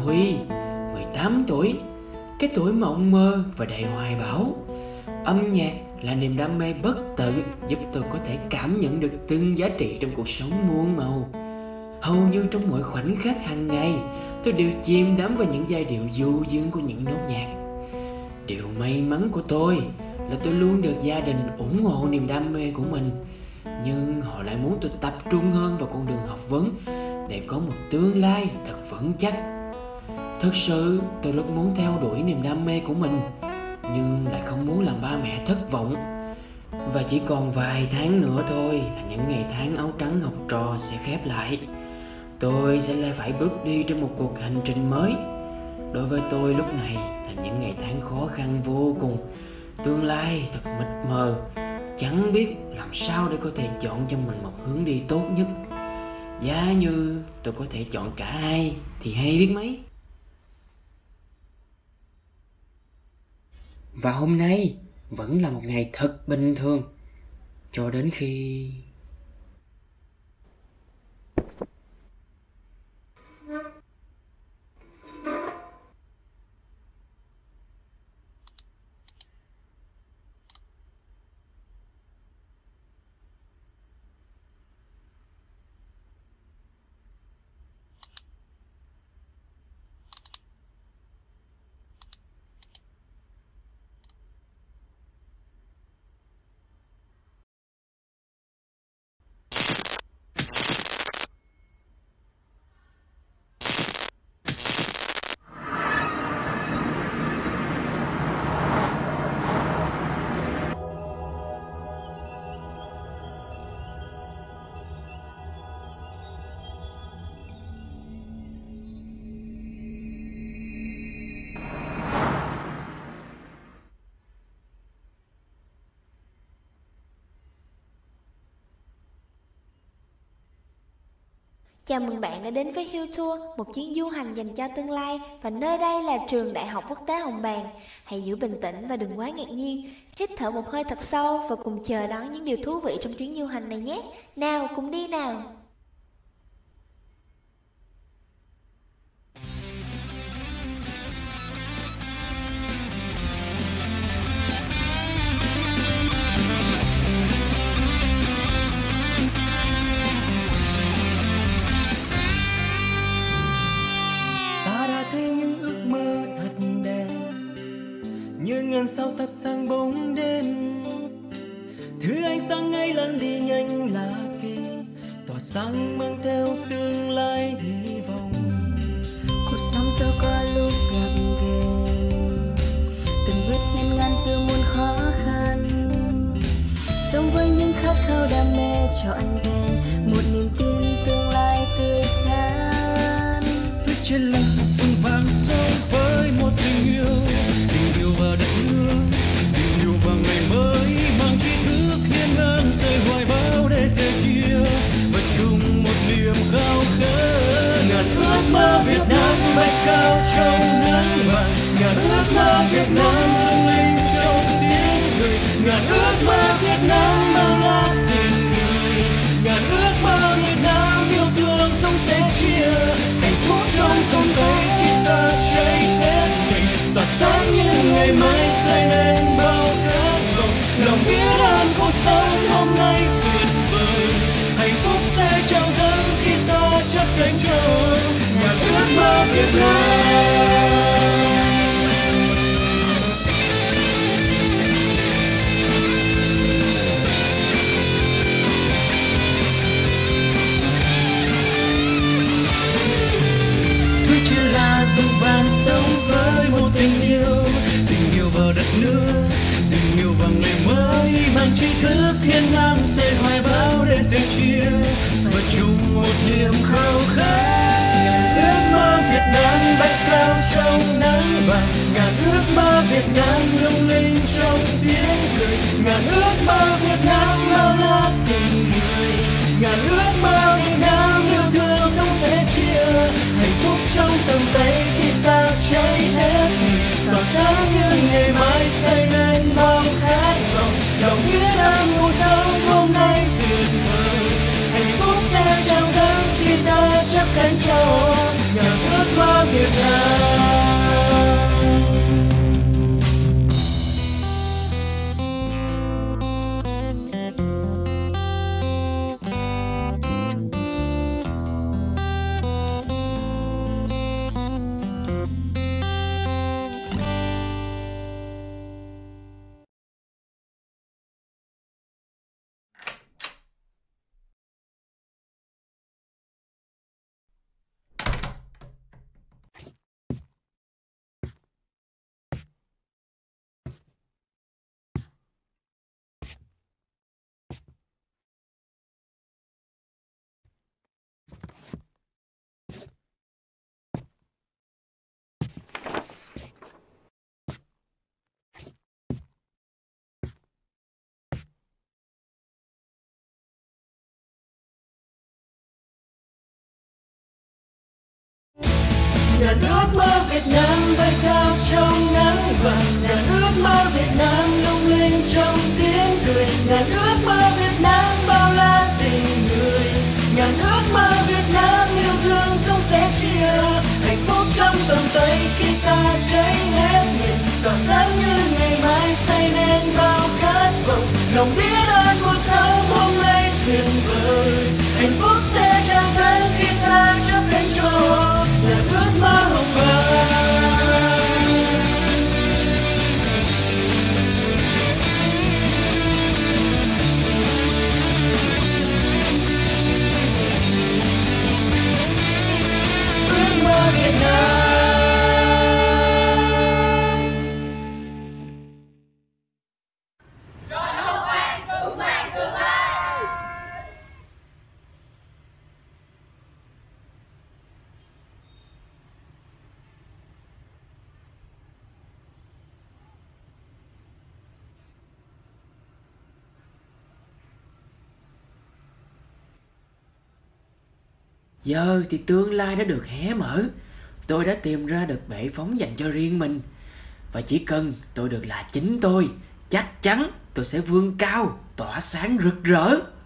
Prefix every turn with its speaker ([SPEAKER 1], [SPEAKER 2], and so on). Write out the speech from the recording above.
[SPEAKER 1] Huy, 18 tuổi, cái tuổi mộng mơ và đầy hoài bão. Âm nhạc là niềm đam mê bất tận giúp tôi có thể cảm nhận được từng giá trị trong cuộc sống muôn màu. Hầu như trong mọi khoảnh khắc hàng ngày, tôi đều chìm đắm vào những giai điệu du dương của những nốt nhạc. Điều may mắn của tôi là tôi luôn được gia đình ủng hộ niềm đam mê của mình, nhưng họ lại muốn tôi tập trung hơn vào con đường học vấn để có một tương lai thật vững chắc. Thực sự tôi rất muốn theo đuổi niềm đam mê của mình, nhưng lại không muốn làm ba mẹ thất vọng. Và chỉ còn vài tháng nữa thôi là những ngày tháng áo trắng học trò sẽ khép lại. Tôi sẽ lại phải bước đi trên một cuộc hành trình mới. Đối với tôi lúc này là những ngày tháng khó khăn vô cùng. Tương lai thật mịt mờ, chẳng biết làm sao để có thể chọn cho mình một hướng đi tốt nhất. Giá như tôi có thể chọn cả hai thì hay biết mấy. Và hôm nay vẫn là một ngày thật bình thường, cho đến khi...
[SPEAKER 2] Chào mừng bạn đã đến với Hill Tour, một chuyến du hành dành cho tương lai, và nơi đây là trường Đại học Quốc tế Hồng Bàng. Hãy giữ bình tĩnh và đừng quá ngạc nhiên. Hít thở một hơi thật sâu và cùng chờ đón những điều thú vị trong chuyến du hành này nhé. Nào, cùng đi nào!
[SPEAKER 3] Như ngàn sao thắp sáng bóng đêm, thứ ánh sáng ấy lan đi nhanh là kỳ, tỏa sáng mang theo tương lai hy vọng.
[SPEAKER 4] Cuộc sống sao có lúc gặp gềnh, từng bước hiên ngang giữa muôn khó khăn, sống với những khát khao đam mê trọn vẹn, một niềm tin tương lai tươi sáng.
[SPEAKER 3] Tôi chỉ là vững vàng sống với một tình yêu và đất nước, tình yêu và ngày mới mang tri thức hiên ngang rời hoài bão để sẻ chia và chung một niềm khao khát. Ngàn ước mơ Việt Nam bay cao trong nắng vàng, ngàn ước mơ Việt Nam lung linh trong tiếng cười, ngàn ước mơ Việt Nam bao la tình người, ngàn ước mơ Việt Nam yêu thương sống sẻ chia, hạnh phúc trong tầm tay khi ta cháy hết mình, tỏa sáng như ngày mai xây nên bao khát vọng. Lòng biết ơn cuộc sống hôm nay tuyệt vời, hạnh phúc sẽ trao dâng khi ta chấp cánh trôi ngàn ước mơ Việt Nam. Tôi chỉ là vững vàng sống với một tình yêu vào đất nước, tình yêu vào ngày mới mang tri thức hiên ngang xây hoài bão để sẻ chia và chung một niềm khao khát. Ngàn ước mơ Việt Nam bay cao trong nắng vàng, ngàn ước mơ Việt Nam lung linh trong tiếng cười, ngàn ước mơ Việt Nam bao la tình người, ngàn ước mơ Việt Nam yêu thương sống sẻ chia, hạnh phúc trong tầm tay khi ta cháy hết mình, tỏa sáng như ngày mai xây nên bao khát vọng. Lòng biết ơn cuộc sống hôm nay tuyệt vời, hạnh phúc sẽ trao dâng khi ta chấp cánh trôi ngàn ước mơ Việt Nam. Ngàn ước mơ Việt Nam bay cao trong nắng vàng, ngàn ước mơ Việt Nam lung linh trong tiếng cười, ngàn ước mơ Việt Nam bao la tình người, ngàn ước mơ Việt Nam yêu thương sống sẻ chia, hạnh phúc trong tầm tay khi ta cháy hết mình, tỏa sáng như ngày mai say nên bao khát vọng, lòng biết ơn cuộc sống hôm nay tuyệt vời, hạnh phúc sẽ tràn dâng khi ta chấp cánh cho ngàn ước mơ hồng vàng. Ước mơ Việt Nam.
[SPEAKER 1] Giờ thì tương lai đã được hé mở. Tôi đã tìm ra được bệ phóng dành cho riêng mình. Và chỉ cần tôi được là chính tôi, chắc chắn tôi sẽ vươn cao, tỏa sáng rực rỡ.